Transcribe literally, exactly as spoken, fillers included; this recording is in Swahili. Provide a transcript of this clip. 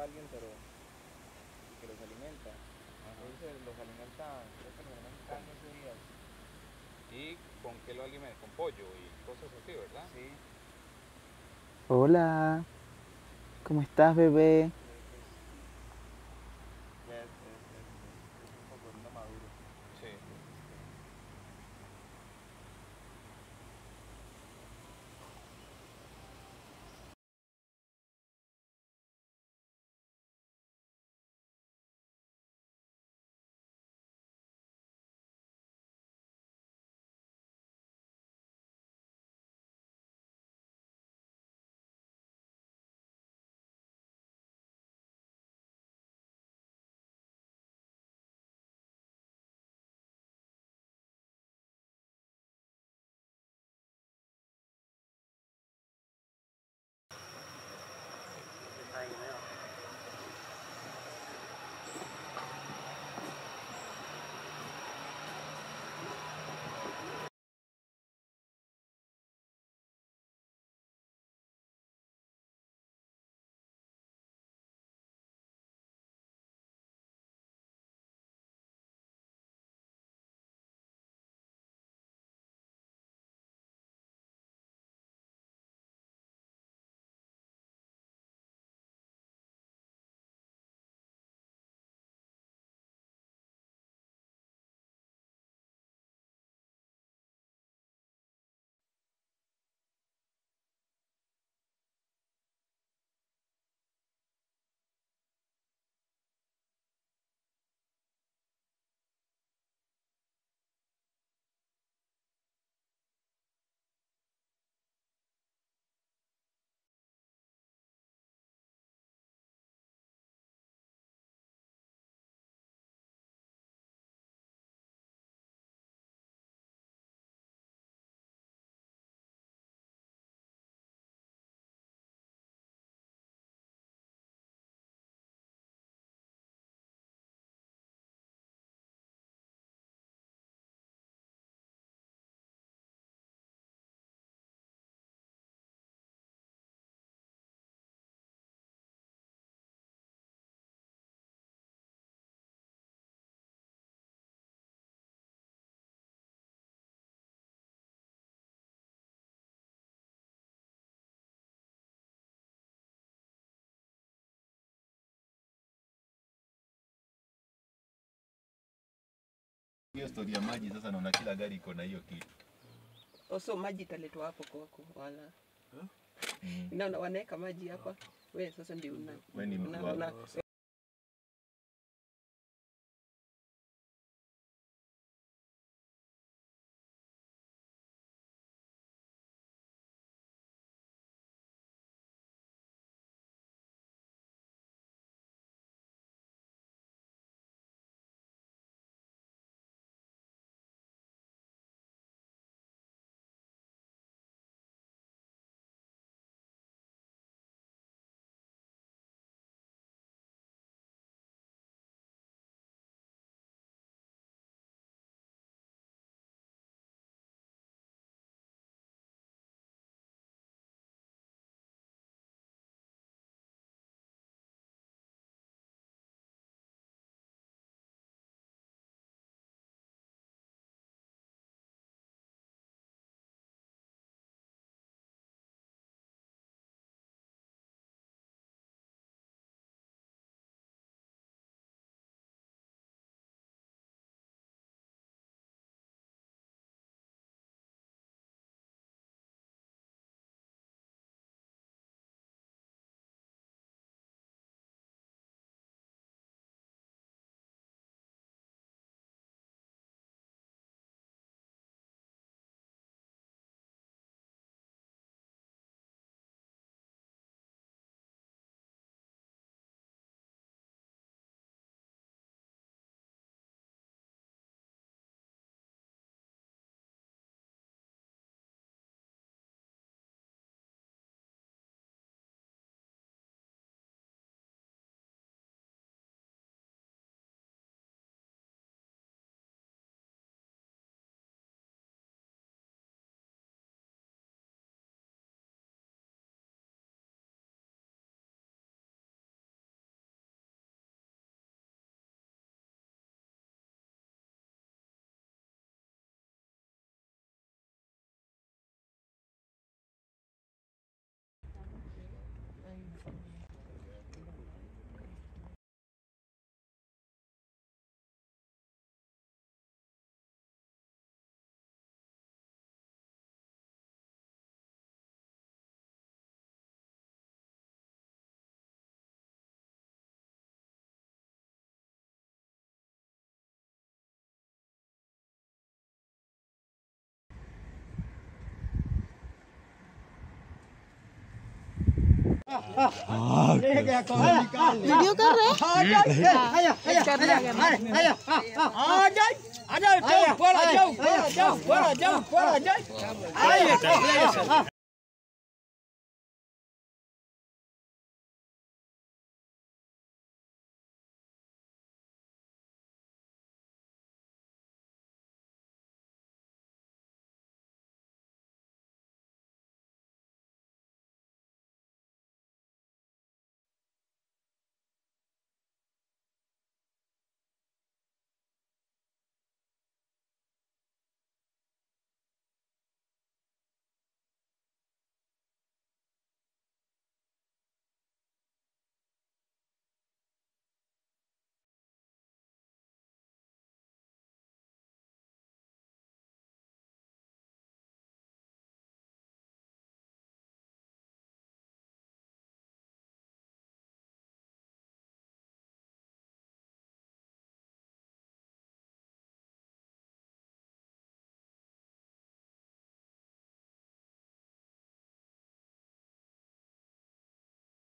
alguien, pero que los alimenta. Ajá. Entonces los alimentan, creo que los alimentan ¿Con, quince días. ¿Y con qué lo alimentan? Con pollo y cosas así, ¿verdad? Sí, Hola, ¿cómo estás, bebé? eh, pues ya es, es, es, es, es un cocodrilo maduro. Sí. Este, Hiyo stori ya maji sasa, naona kila gari iko na hiyo kitu. Oso maji italetwa hapo kwako wala. Mm. Naona wanaweka maji hapa. Wewe sasa ndio una. Wewe ni mtu una, wa- una video कर रहे हैं? कर रहे हैं।